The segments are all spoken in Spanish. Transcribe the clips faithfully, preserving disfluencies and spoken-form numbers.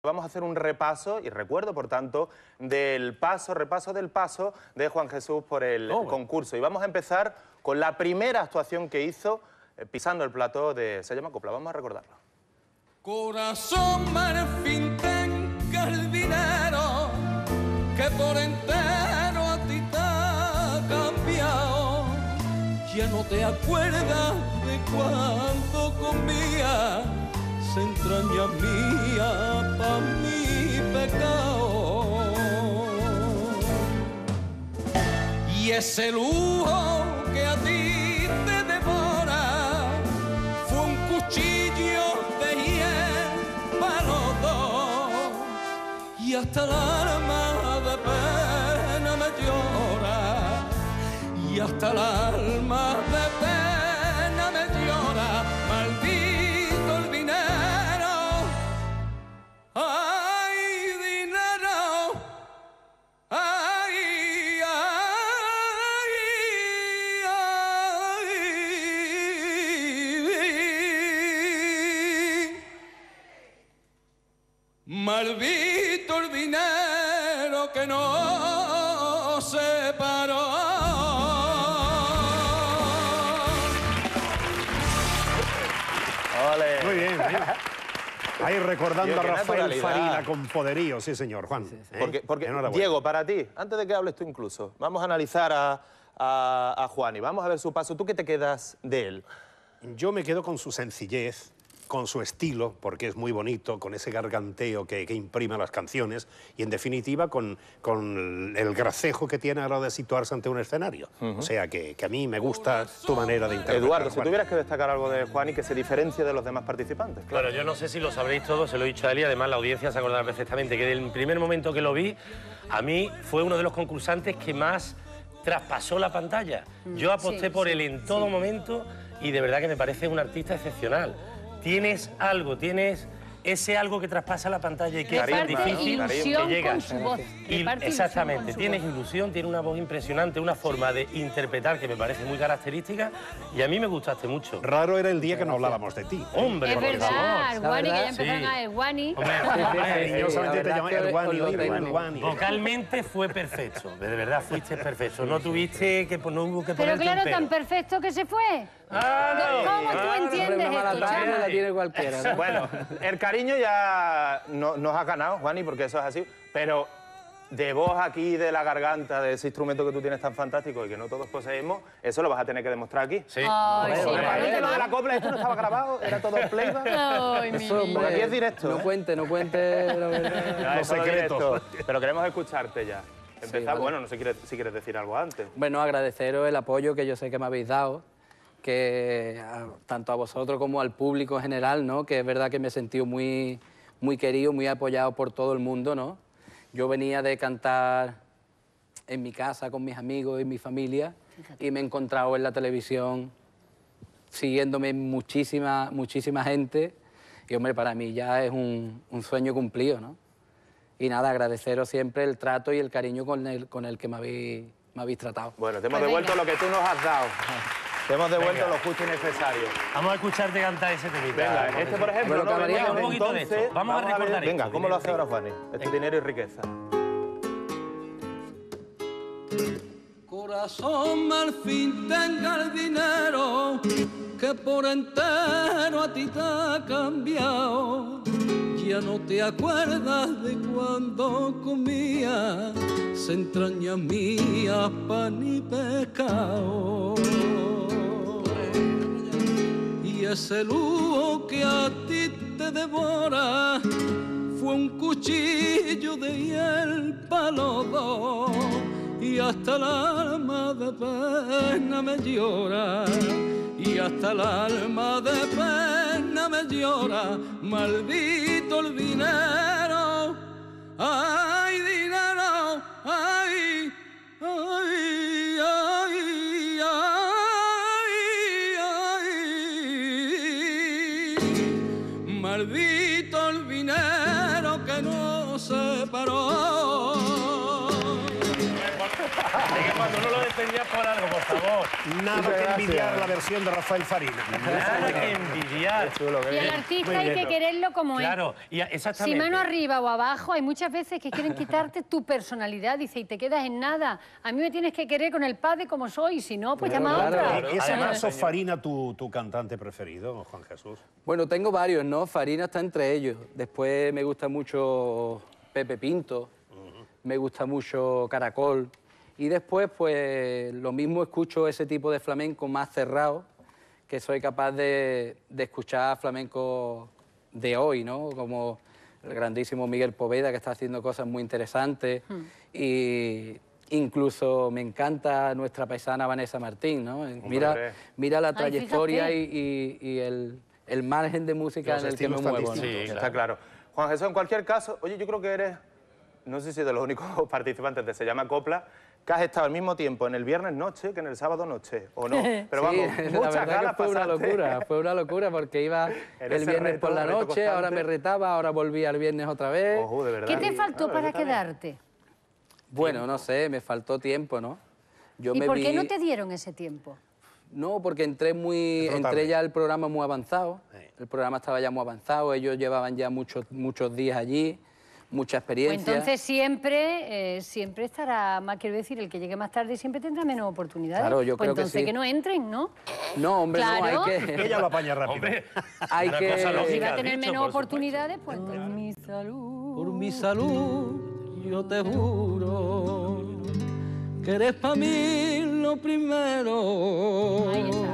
Vamos a hacer un repaso y recuerdo, por tanto, del paso, repaso del paso de Juan Jesús por el oh, concurso. Y vamos a empezar con la primera actuación que hizo eh, pisando el plató de Se llama Copla. Vamos a recordarlo. Corazón marfil, tenga el dinero que por entero a ti te ha cambiado. Ya no te acuerdas de cuando comía, se entraña mía pa' mi pecado. Y ese lujo que a ti te devora fue un cuchillo de hiel para los dos. Y hasta el alma de pena me llora, y hasta el alma de pena me llora. Maldito el dinero, ay dinero, ay, ay, ay. Maldito el dinero que no se paró. Muy bien, bien. Ahí recordando Tío, a Rafael Farina con poderío, sí señor, Juan. Sí, sí. ¿Eh? Porque, porque Diego, para ti, antes de que hables tú incluso, vamos a analizar a, a, a Juan y vamos a ver su paso. ¿Tú qué te quedas de él? Yo me quedo con su sencillez, con su estilo, porque es muy bonito, con ese garganteo que, que imprime las canciones y, en definitiva, con, con el gracejo que tiene a la hora de situarse ante un escenario. Uh-huh. O sea, que, que a mí me gusta tu manera de interpretar. Eduardo, si tuvieras que destacar algo de Juan y que se diferencie de los demás participantes. Claro. Bueno, yo no sé si lo sabréis todos, se lo he dicho a él y además la audiencia se acordará perfectamente que del primer momento que lo vi, a mí fue uno de los concursantes que más traspasó la pantalla. Yo aposté sí, por sí, él en todo sí. momento y de verdad que me parece un artista excepcional. Tienes algo, tienes ese algo que traspasa la pantalla y que es tan difícil que llega. Con su voz. Y, exactamente, tienes voz. ilusión, tiene una voz impresionante, una forma de interpretar que me parece muy característica y a mí me gustaste mucho. Raro era el día que no hablábamos de ti. Hombre, es verdad, el Guani, que ya empezaron a el Guani. Yo solamente te llamaba el Guani, el Guani. Vocalmente fue perfecto, de verdad fuiste perfecto. No tuviste que, no hubo que Pero claro, tan perfecto que se fue. Ah, no, ¿Cómo tú entiendes esto, la tiene cualquiera, ¿no? Bueno, el cariño ya no, nos ha ganado, Juani, porque eso es así, pero de voz aquí, de la garganta, de ese instrumento que tú tienes tan fantástico y que no todos poseemos, eso lo vas a tener que demostrar aquí. Sí. Ay, sí, realmente lo de la copla, esto no estaba grabado, era todo playback. Ay, mi eso, vida. Aquí es directo. No ¿eh? cuente, no cuente la verdad. Los secretos. Pero queremos escucharte ya. Empezar, Sí, vale. bueno, no sé si quieres decir algo antes. Bueno, agradeceros el apoyo que yo sé que me habéis dado, que a, tanto a vosotros como al público en general, ¿no? Que es verdad que me he sentido muy, muy querido, muy apoyado por todo el mundo, ¿no? Yo venía de cantar en mi casa con mis amigos y mi familia y me he encontrado en la televisión siguiéndome muchísima, muchísima gente y, hombre, para mí ya es un, un sueño cumplido, ¿no? Y nada, agradeceros siempre el trato y el cariño con el, con el que me habéis, me habéis tratado. Bueno, te hemos pues devuelto venga. lo que tú nos has dado. Te hemos devuelto venga. lo justo y necesario. Vamos a escucharte cantar ese temita. Venga, este por ejemplo, bueno, no venía un poquito entonces, de esto. Vamos, vamos a recordar a ver, Venga, esto, ¿cómo lo hace ahora Juani? Este venga. dinero y riqueza. Corazón al fin tenga el dinero que por entero a ti te ha cambiado. Ya no te acuerdas de cuando comía, se entraña mía pan y pescado. Y ese lujo que a ti te devora fue un cuchillo de hiel para los dos. Y hasta el alma de pena me llora, y hasta el alma de pena me llora. Maldito el dinero, ay dinero, ay, ay, ay, ay, ay. Maldito el dinero que no se paró. Es que cuando uno lo defendía por algo, por favor. Nada que envidiar la versión de Rafael Farina. Nada que envidiar. Y al artista hay que quererlo como es. Claro, y exactamente. Si mano arriba o abajo, hay muchas veces que quieren quitarte tu personalidad, dice, y te quedas en nada. A mí me tienes que querer con el padre como soy, si no, pues llama a otra. ¿Y es acaso Farina tu, tu cantante preferido, Juan Jesús? Bueno, tengo varios, ¿no? Farina está entre ellos. Después me gusta mucho Pepe Pinto, me gusta mucho Caracol. Y después, pues, lo mismo escucho ese tipo de flamenco más cerrado, que soy capaz de, de escuchar flamenco de hoy, ¿no? Como el grandísimo Miguel Poveda, que está haciendo cosas muy interesantes. Hmm. Y incluso me encanta nuestra paisana Vanessa Martín, ¿no? Mira, mira la trayectoria Ay, y, y, y el, el margen de música Los en el que me muevo. Sí, claro. Está claro. Juan Jesús, en cualquier caso, oye, yo creo que eres, no sé si de los únicos participantes de Se llama Copla, que has estado al mismo tiempo en el viernes noche que en el sábado noche, ¿o no? Pero vamos, sí, muchas la verdad ganas que fue una pasaste. locura, fue una locura porque iba el viernes reto, por la noche, constante. Ahora me retaba, ahora volví al viernes otra vez. Ojo, de verdad. ¿Qué te faltó ah, para quedarte? Bueno, tiempo. no sé, me faltó tiempo, ¿no? Yo ¿Y me por vi... qué no te dieron ese tiempo? No, porque entré muy, entré ya el programa muy avanzado, sí. El programa estaba ya muy avanzado, ellos llevaban ya muchos, muchos días allí, mucha experiencia. Pues entonces siempre, eh, siempre estará más, quiero decir, el que llegue más tarde siempre tendrá menos oportunidades. Claro, yo pues creo entonces que, sí. que no entren, ¿no? No, hombre, claro. no, hay que... Ella lo apaña rápido. Hombre, hay que... lógica, si va a tener dicho, menos oportunidades, pues... Por mi salud, por mi salud, yo te juro que eres para mí lo primero. Ahí está.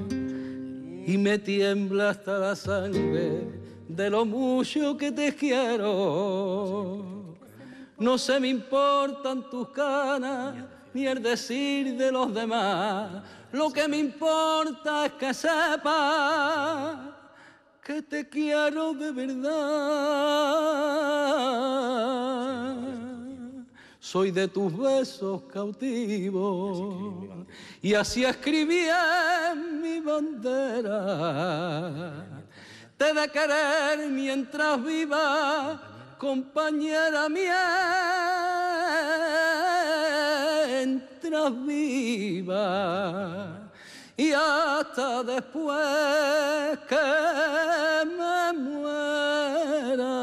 Y me tiembla hasta la sangre de lo mucho que te quiero. No se me importan tus canas ni el decir de los demás. Lo que me importa es que sepas que te quiero de verdad. Soy de tus besos cautivos y así escribí en mi bandera. Te he de querer mientras viva, compañera mientras viva. Y hasta después que me muera.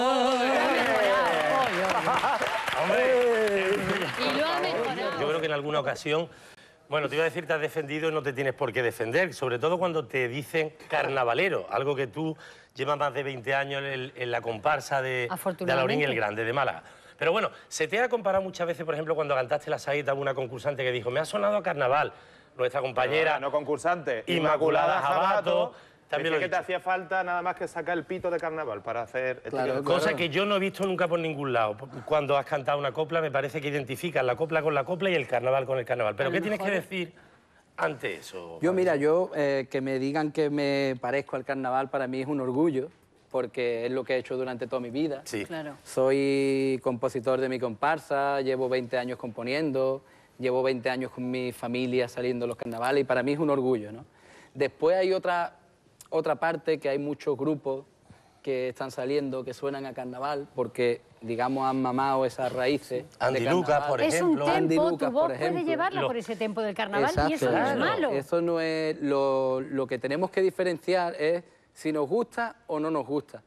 Y lo ha mejorado. Yo creo que en alguna ocasión, bueno, te iba a decir te has defendido y no te tienes por qué defender, sobre todo cuando te dicen carnavalero, algo que tú llevas más de veinte años en, en la comparsa de, de Alaurín el Grande, de Málaga. Pero bueno, se te ha comparado muchas veces, por ejemplo, cuando cantaste la saeta a una concursante que dijo, me ha sonado a carnaval, nuestra compañera... No, no concursante, Inmaculada, Inmaculada Jabato... También que te hacía falta nada más que sacar el pito de carnaval para hacer... Claro, este cosa claro. que yo no he visto nunca por ningún lado. Cuando has cantado una copla, me parece que identificas la copla con la copla y el carnaval con el carnaval. ¿Pero qué tienes que decir ante eso? Yo, mira, yo eh, que me digan que me parezco al carnaval para mí es un orgullo, porque es lo que he hecho durante toda mi vida. Sí. Claro. Soy compositor de mi comparsa, llevo veinte años componiendo, llevo veinte años con mi familia saliendo a los carnavales y para mí es un orgullo, ¿no? Después hay otra... Otra parte, que hay muchos grupos que están saliendo, que suenan a carnaval, porque, digamos, han mamado esas raíces. Andy Lucas, por ejemplo. Es un Andy tempo, Lucas, tu voz por ejemplo. puede llevarla Lo... por ese tempo del carnaval. Exacto, y eso claro. no es malo. Eso no es... Lo, lo que tenemos que diferenciar es si nos gusta o no nos gusta.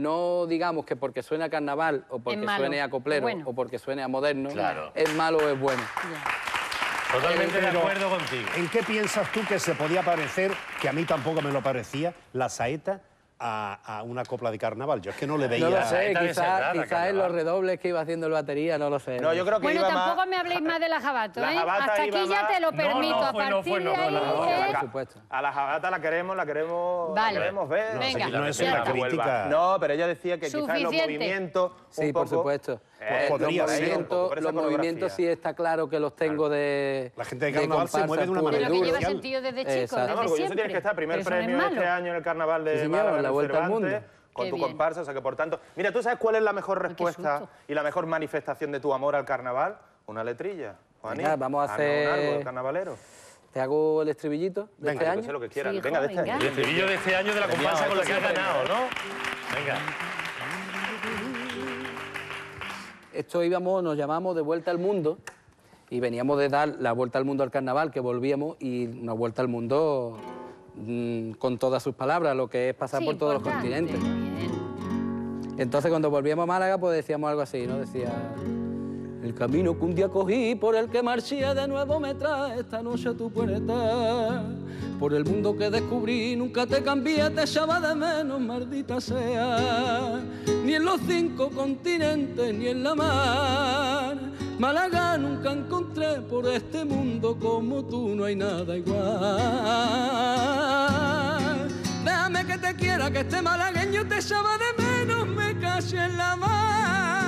No digamos que porque suene a carnaval o porque suene a coplero bueno. o porque suene a moderno, Claro. es malo o es bueno. Ya. Totalmente de Pero, acuerdo contigo. ¿En qué piensas tú que se podía parecer, que a mí tampoco me lo parecía, la saeta a, a una copla de carnaval? Yo es que no le veía... No lo sé, saeta de quizás Serrada, quizá en carnaval. los redobles que iba haciendo el batería, no lo sé. No, yo creo que Bueno, iba tampoco más... me habléis más de la jabato, La ¿eh? jabata Hasta iba aquí ya más- te lo No, permito. no a fue, no partir fue, no de fue, ahí, no, no, ¿eh? por supuesto. A la jabata la queremos, la queremos, Vale. la queremos ver. No, Venga, no es ya una está. crítica... No, pero ella decía que quizás los Suficiente. movimientos... un Sí, por poco- supuesto. Eh, los podría ser, movimientos, por esa los movimientos coreografía. sí está claro que los tengo de... La gente de carnaval se comparsa mueve de una pura y De lo que Duro. lleva dura. sentido desde chico, Exacto. desde No, orgulloso siempre. tienes que estar, primer Pero eso no es premio malo. este año en el carnaval de Sí, señor, Málaga, en la el Vuelta al Cervantes, Mundo. con Qué tu bien. comparsa, o sea que por tanto... Mira, ¿tú sabes cuál es la mejor qué respuesta susto. y la mejor manifestación de tu amor al carnaval? Una letrilla, Juaní. Venga, vamos a Haznos un hacer- algo, carnavalero. ¿Te hago el estribillito de Venga, este Yo año? que sé lo que quieras. Sí, Venga, de hijo, este año. venga. El estribillo de este año de la comparsa con la que has ganado, ¿no? Venga. Esto íbamos, nos llamamos De Vuelta al Mundo y veníamos de dar la vuelta al mundo al carnaval, que volvíamos, y una vuelta al mundo mmm, con todas sus palabras, lo que es pasar Sí, por todos importante, los continentes. bien. Entonces cuando volvíamos a Málaga pues decíamos algo así, ¿no? Decía... El camino que un día cogí, por el que marché de nuevo me trae esta noche a tu puerta. Por el mundo que descubrí, nunca te cambié, te echaba de menos, maldita sea. Ni en los cinco continentes, ni en la mar. Málaga nunca encontré por este mundo como tú, no hay nada igual. Déjame que te quiera, que este malagueño te echaba de menos, me caché en la mar.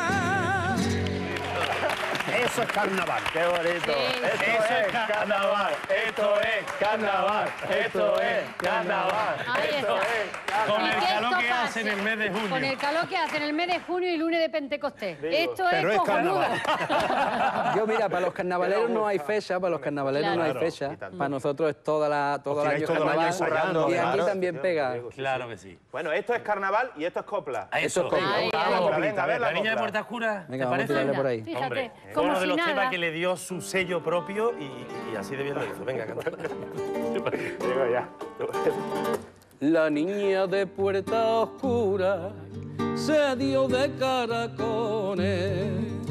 Eso es carnaval. ¡Qué bonito! Sí. Esto Eso es es carnaval, esto es carnaval, esto es carnaval, Ahí esto está. es carnaval. Con ¿Y el qué calor esto que pasa? hace en el mes de junio. Con el calor que hace en el mes de junio y lunes de Pentecostés. Esto Pero es es cojonudo. Yo, mira, para los carnavaleros no hay fecha, para los carnavaleros no hay Claro. fecha. Y tanto. Para nosotros es toda la, todo Os el tiráis año todo el año carnaval. ensayando, Y aquí claro, también sí, pega. digo, sí, Claro sí. que sí. Bueno, esto es carnaval y esto es copla. A eso. Eso es copla. Ay, Vamos, ay. copla, venga, a ver La la niña de copla. Puerta Oscura, ¿te Venga, vamos a parece? tirarle por ahí. Fíjate, Hombre, como uno de si los nada. temas que le dio su sello propio y, y así de bien lo hizo. Venga, canta. Digo ya. La niña de Puerta Oscura se dio de caracones,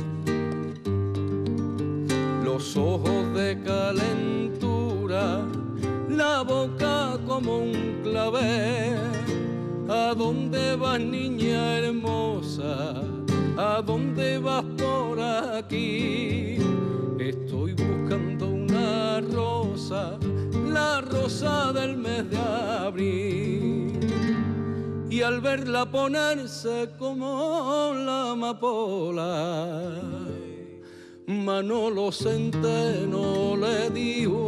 los ojos de calentura, la boca como un clavel. ¿A dónde vas, niña hermosa? ¿A dónde vas por aquí? Estoy buscando una rosa, la rosa del mes de abril. Y al verla ponerse como la amapola, Manolo Centeno le dijo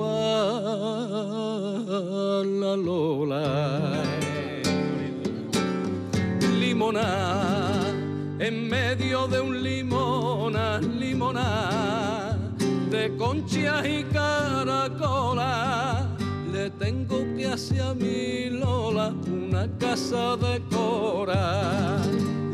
a la Lola: limoná, en medio de un limona, limoná, de conchas y caracola, le tengo que hacer a mi Lola una casa de cora.